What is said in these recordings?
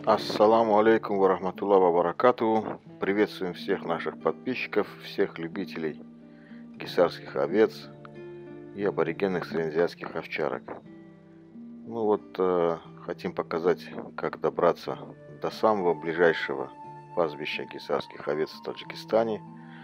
Ассаламу алейкум варахматуллах ва баракатуху. Приветствуем всех наших подписчиков, всех любителей гисарских овец и аборигенных среднеазиатских овчарок. Хотим показать, как добраться до самого ближайшего пастбища гисарских овец в Таджикистане.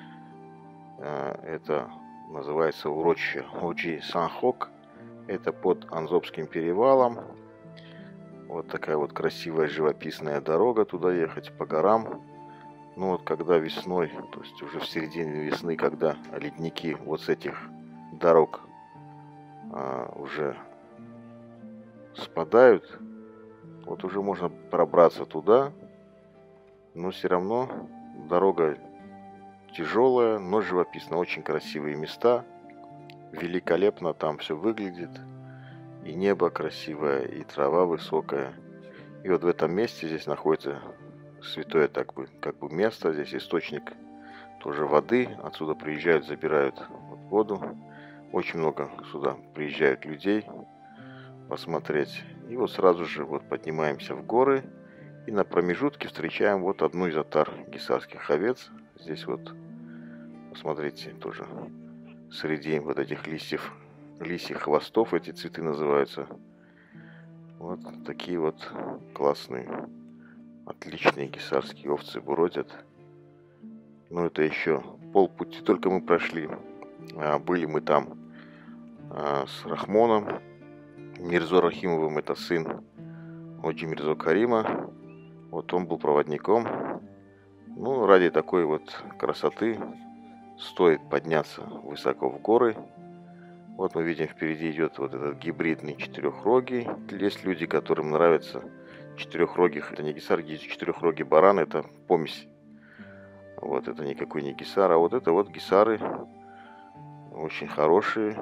Это называется урочище Ходжи Санхок. Это под Анзобским перевалом. Вот такая вот красивая живописная дорога туда ехать по горам. Когда весной, то есть уже в середине весны, когда ледники вот с этих дорог уже спадают, вот уже можно пробраться туда. Но все равно дорога тяжелая, но живописная. Очень красивые места. Великолепно там все выглядит. И небо красивое, и трава высокая. И вот в этом месте здесь находится святое как бы место. Здесь источник тоже воды. Отсюда приезжают, забирают воду. Очень много сюда приезжают людей посмотреть. И вот сразу же вот поднимаемся в горы. И на промежутке встречаем вот одну из отар гисарских овец. Здесь вот, посмотрите, тоже среди вот этих листьев, лисьих хвостов, эти цветы называются. Вот такие вот классные, отличные гисарские овцы бродят. Но это еще полпути только мы прошли. Были мы там с Рахмоном Мирзо Рахимовым, это сын Ходжи Мирзо Карима. Вот он был проводником. Ради такой вот красоты стоит подняться высоко в горы. Вот мы видим, впереди идет вот этот гибридный четырехрогий. Есть люди, которым нравится четырехрогих. Это не гисар, четырехрогий баран, это помесь. Вот это никакой не гисар, а вот это вот гисары. Очень хорошие.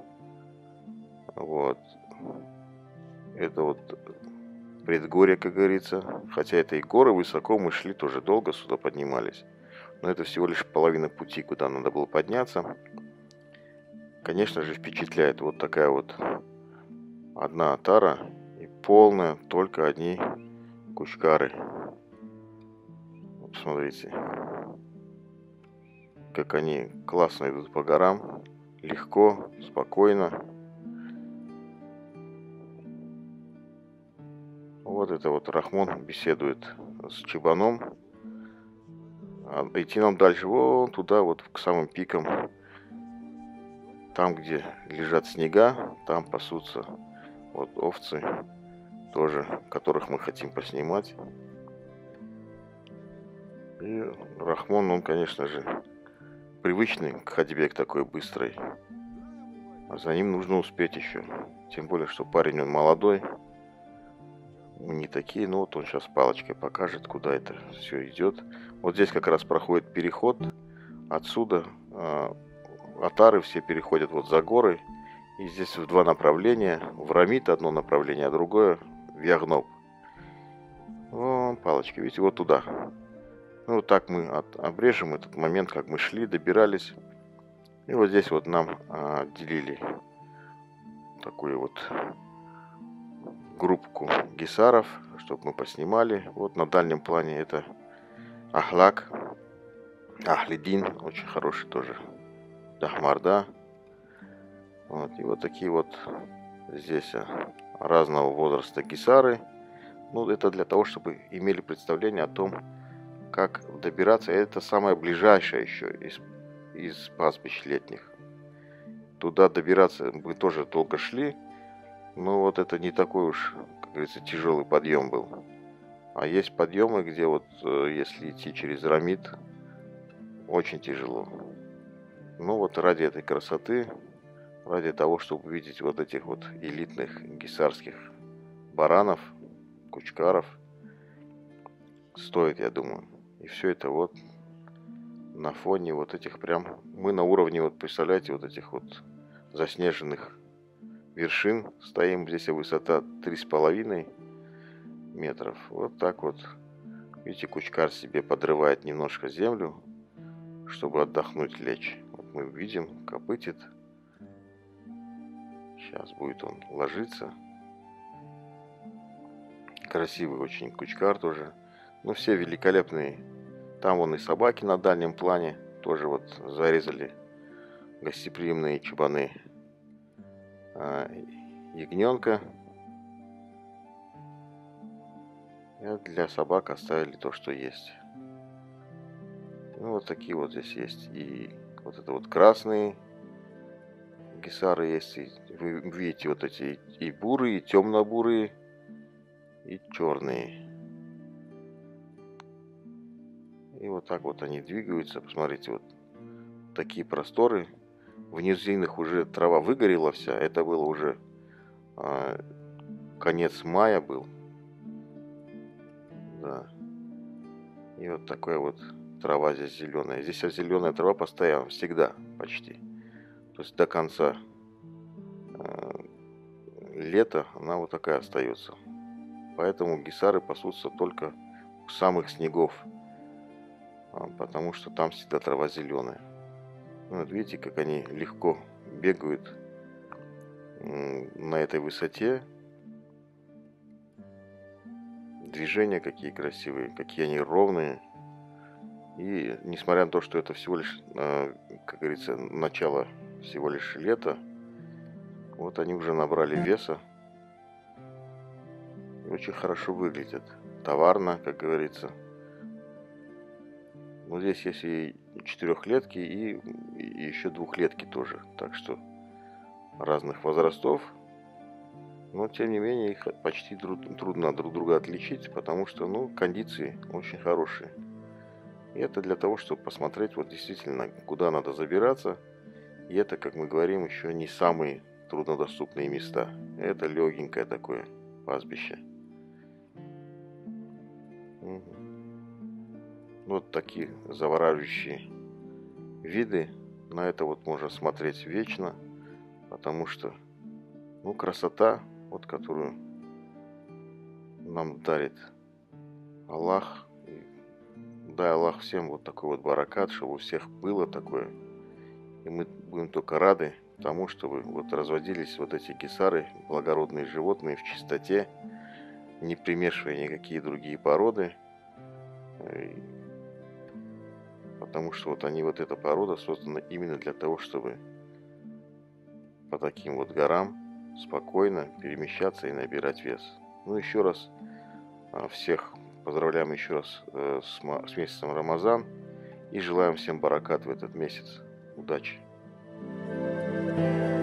Вот. Это вот предгорье, как говорится. Хотя это и горы высоко, мы шли тоже долго, сюда поднимались. Но это всего лишь половина пути, куда надо было подняться. Конечно же, впечатляет вот такая вот одна отара и полная только одни кучкары. Посмотрите, как они классно идут по горам, легко, спокойно. Вот это вот Рахмон беседует с Чебаном. Идти нам дальше вон туда, вот к самым пикам. Там, где лежат снега, там пасутся вот овцы, тоже, которых мы хотим поснимать. И Рахмон, он, конечно же, привычный к ходьбе, к такой быстрой. А за ним нужно успеть еще. Тем более, что парень, он молодой. Не такие, но вот он сейчас палочкой покажет, куда это все идет. Вот здесь как раз проходит переход. Отсюда отары все переходят вот за горы. И здесь в два направления. В Рамит одно направление, а другое в Ягноб. Вон палочки, видите, вот туда. Вот так мы обрежем этот момент, как мы шли, добирались. И вот здесь вот нам отделили такую вот группку гисаров, чтобы мы поснимали. Вот на дальнем плане это Ахлак, Ахлидин, очень хороший тоже, Дахмарда. Вот, и вот такие вот здесь разного возраста гисары. Это для того, чтобы имели представление о том, как добираться. Это самое ближайшее еще из пастбищ летних. Туда добираться мы тоже долго шли. Но вот это не такой уж, как говорится, тяжелый подъем был. А есть подъемы, где вот если идти через Рамит, очень тяжело. Ради этой красоты, ради того, чтобы увидеть вот этих вот элитных гисарских баранов, кучкаров, стоит, я думаю. И все это вот на фоне вот этих прям... Мы на уровне, вот представляете, вот этих вот заснеженных вершин стоим. Здесь высота 3,5 метров. Вот так вот. Видите, кучкар себе подрывает немножко землю, чтобы отдохнуть, лечь. Вот мы видим, копытит. Сейчас будет он ложиться. Красивый очень Кучкар тоже. Ну, все великолепные. Там вон и собаки на дальнем плане. Тоже вот зарезали гостеприимные чабаны. Ягненка. И для собак оставили то, что есть. Ну, вот такие вот здесь есть. И вот это вот красные гисары есть. И вы видите вот эти и бурые, и темно-бурые, и черные. И вот так вот они двигаются. Посмотрите, вот такие просторы. В низинах уже трава выгорела вся. Это было уже конец мая был. Да. И вот такая вот трава здесь зеленая. Здесь зеленая трава постоянно, всегда почти. То есть до конца лета она вот такая остается. Поэтому гисары пасутся только у самых снегов. Потому что там всегда трава зеленая. Вот видите, как они легко бегают на этой высоте. Движения какие красивые, какие они ровные. И несмотря на то, что это всего лишь, как говорится, начало всего лишь лета, вот они уже набрали веса. И очень хорошо выглядят. Товарно, как говорится. Но здесь есть и четырехлетки, и еще двухлетки тоже. Так что разных возрастов. Но, тем не менее, их почти трудно друг друга отличить, потому что, ну, кондиции очень хорошие. И это для того, чтобы посмотреть, вот действительно, куда надо забираться. И это, как мы говорим, еще не самые труднодоступные места. Это легенькое такое пастбище. Угу. Вот такие завораживающие виды. На это вот можно смотреть вечно, потому что, ну, красота, вот которую нам дарит Аллах. Дай Аллах всем вот такой вот баракат, чтобы у всех было такое. И мы будем только рады тому, чтобы вот разводились вот эти гисары, благородные животные в чистоте, не примешивая никакие другие породы. Потому что вот они, вот эта порода создана именно для того, чтобы по таким вот горам спокойно перемещаться и набирать вес. Ну, еще раз всех поздравляем еще раз с месяцем Рамазан и желаем всем баракат в этот месяц. Удачи!